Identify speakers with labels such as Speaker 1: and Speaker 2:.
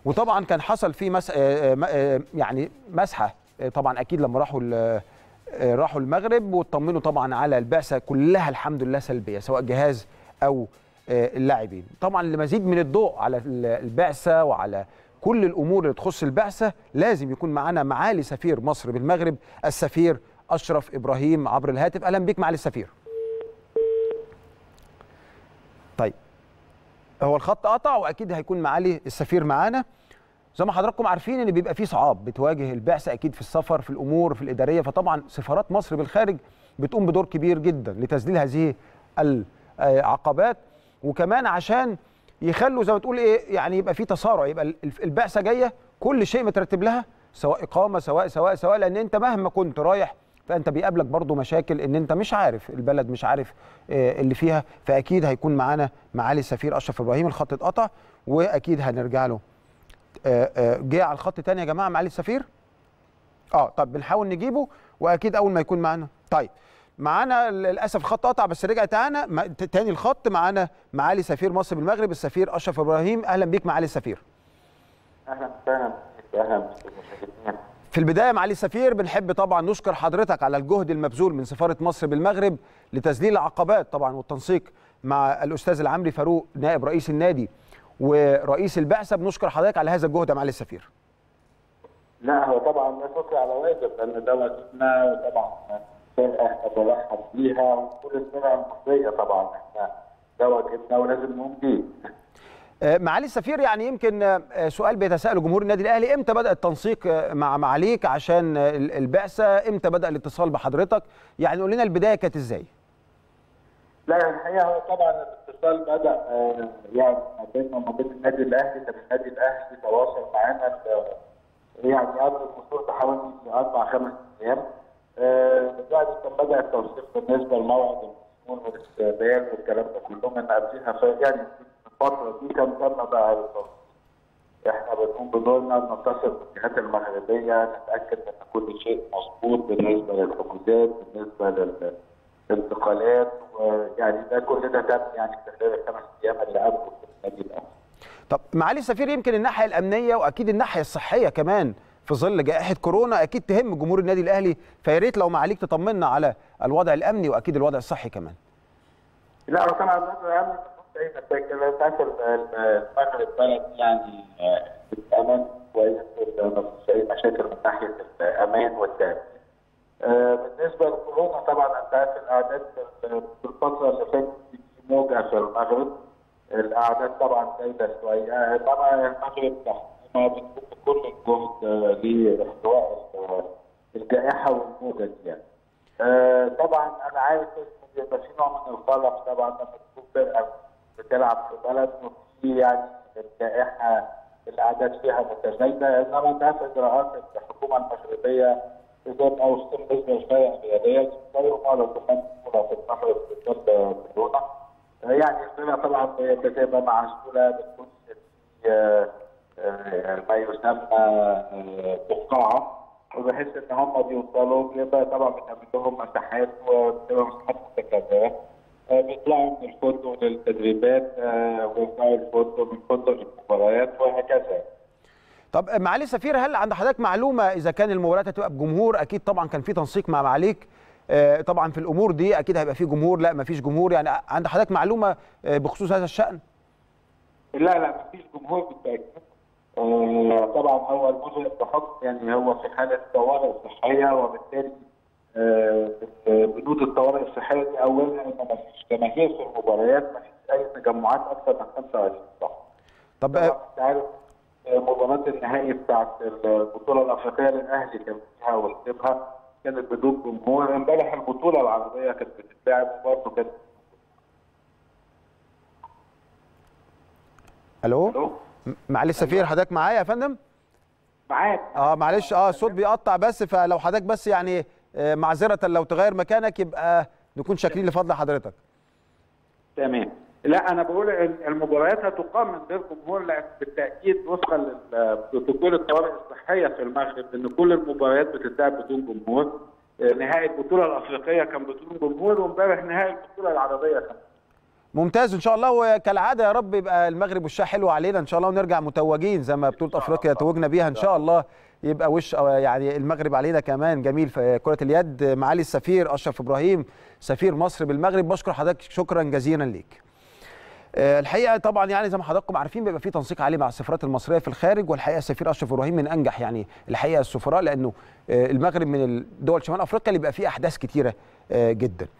Speaker 1: وطبعا كان حصل فيه يعني مسحه طبعا اكيد لما راحوا المغرب، واطمنوا طبعا على البعثه كلها الحمد لله سلبيه، سواء جهاز او اللاعبين. طبعا لمزيد من الضوء على البعثه وعلى كل الامور اللي تخص البعثه لازم يكون معانا معالي سفير مصر بالمغرب السفير اشرف ابراهيم عبر الهاتف. اهلا بك معالي السفير. طيب هو الخط قطع واكيد هيكون معالي السفير معانا. زي ما حضراتكم عارفين ان بيبقى في صعاب بتواجه البعثه اكيد في السفر، في الامور في الاداريه، فطبعا سفارات مصر بالخارج بتقوم بدور كبير جدا لتذليل هذه العقبات، وكمان عشان يخلوا زي ما تقول ايه يعني يبقى في تسارع، يبقى البعثه جايه كل شيء مترتب لها، سواء اقامه سواء لان انت مهما كنت رايح فانت بيقابلك برضو مشاكل ان انت مش عارف البلد، مش عارف اللي فيها. فاكيد هيكون معانا معالي السفير اشرف ابراهيم. الخط اتقطع واكيد هنرجع له. جه على الخط تاني يا جماعه معالي السفير. طب بنحاول نجيبه واكيد اول ما يكون معانا. طيب معانا للاسف الخط قطع بس رجع تاني الخط. معانا معالي سفير مصر بالمغرب السفير اشرف ابراهيم. اهلا بيك معالي السفير.
Speaker 2: اهلا وسهلا. اهلا بالمشاهدين.
Speaker 1: في البدايه معالي السفير بنحب طبعا نشكر حضرتك على الجهد المبذول من سفاره مصر بالمغرب لتذليل العقبات طبعا والتنسيق مع الاستاذ العمري فاروق نائب رئيس النادي ورئيس البعثه. بنشكر حضرتك على هذا الجهد يا معالي السفير.
Speaker 2: لا هو طبعا لا شكر على واجب، لان ده واجبنا، وطبعا احنا بنرحب بيها وكل الفرق المصريه. طبعا احنا ده واجبنا ولازم نقوم بيه.
Speaker 1: معالي السفير يعني يمكن سؤال بيتساءله جمهور النادي الاهلي، امتى بدا التنسيق مع معاليك عشان البعثه؟ امتى بدا الاتصال بحضرتك؟ يعني قول لنا البدايه كانت ازاي؟
Speaker 2: لا الحقيقه هو طبعا الاتصال بدا يعني ما بيننا وما بين النادي الاهلي. كان النادي الاهلي تواصل معانا يعني قبل الوصول بحوالي 4-5 ايام. بعد كان بدا التوثيق بالنسبه لموعد الوصول والاستقبال والكلام ده كله من قبلها. يعني الفتره دي كان تم بقى التوثيق. احنا بنقوم بدورنا بنتصل بالجهات المغربيه نتاكد ان كل شيء مظبوط بالنسبه للحجوزات، بالنسبه للانتقالات، ويعني ده كل ده تم يعني خلال ال5 ايام اللي قبل النادي الاهلي.
Speaker 1: طب معالي السفير يمكن الناحيه الامنيه واكيد الناحيه الصحيه كمان في ظل جائحه كورونا اكيد تهم جمهور النادي الاهلي، فيا ريت لو معاليك تطمنا على الوضع الامني واكيد الوضع الصحي كمان.
Speaker 2: لا هو طبعا الوضع الامني زي ما فاكر بتاعت المغرب بلد يعني امان كويس، ما فيش اي مشاكل من ناحيه الامان والتامين. بالنسبه لكورونا طبعا انت عارف الاعداد في الفتره اللي فاتت في موجه في المغرب، الاعداد طبعا زايده شويه، انما المغرب ما بتقوم بكل الجهد لاحتواء الجائحه والموجه دي يعني. طبعا انا عارف ان بيبقى في نوع من القلق طبعا لما تكون فرقه بتلعب في بلد وفي يعني الجائحه الاعداد فيها متزايده، انما انت عارف اجراءات الحكومه المغربيه بالذات او بالنسبه للفرق الرياضيه غير معلن كمان في المغرب في ظل كورونا. يعني الفرقه طبعا بتبقى معزوله، بتكون ما يسمى بقاعه، وبحيث ان هم بيوصلوا بيبقى طبعا بتعمل لهم مساحات وبتبقى مساحات متكرره. بيطلعوا من الفندق للتدريبات ويطلعوا الفندق من الفندق للمباريات وهكذا.
Speaker 1: طب معالي السفير هل عند حضرتك معلومه اذا كان المباريات هتبقى بجمهور؟ اكيد طبعا كان في تنسيق مع معاليك طبعا في الامور دي، اكيد هيبقى في جمهور، لا ما فيش جمهور، يعني عند حضرتك معلومه بخصوص هذا الشأن؟
Speaker 2: لا ما فيش جمهور بالتاكيد. طبعا هو الموجب بحكم يعني هو في حاله طوارئ صحيه، وبالتالي بنود الطوارئ الصحيه دي اولها ان ما فيش جماهير في المباريات، ما فيش اي تجمعات اكثر من 25 شخص.
Speaker 1: طب
Speaker 2: انت عارف مباراه النهائي بتاعت البطوله الافريقيه للاهلي كان فيها وكسبها كانت بدون جمهور. امبارح البطوله العربيه كانت بتتلعب وبرضه كانت.
Speaker 1: الو معالي السفير حضرتك معايا يا فندم؟
Speaker 2: معاك.
Speaker 1: معلش الصوت بيقطع بس، فلو حضرتك بس يعني معذره لو تغير مكانك يبقى نكون شاكرين لفضل حضرتك.
Speaker 2: تمام. لا انا بقول المباريات هتقام من غير جمهور، لان بالتاكيد وفقا لبروتوكول الطوارئ الصحيه في المغرب ان كل المباريات بتتلعب بدون جمهور. نهائي البطوله الافريقيه كان بدون جمهور، وامبارح نهائي البطوله العربيه كان.
Speaker 1: ممتاز ان شاء الله، وكالعاده يا رب يبقى المغرب وشها حلو علينا ان شاء الله، ونرجع متوجين زي ما بطوله افريقيا توجنا بيها ان شاء الله، يبقى وش يعني المغرب علينا كمان جميل في كره اليد. معالي السفير اشرف ابراهيم سفير مصر بالمغرب، بشكر حضرتك شكرا جزيلا ليك. الحقيقه طبعا يعني زي ما حضراتكم عارفين بيبقى في تنسيق عالي مع السفارات المصريه في الخارج، والحقيقه السفير اشرف ابراهيم من انجح يعني الحقيقه السفراء، لانه المغرب من الدول شمال افريقيا اللي بيبقى فيه احداث كتيره جدا.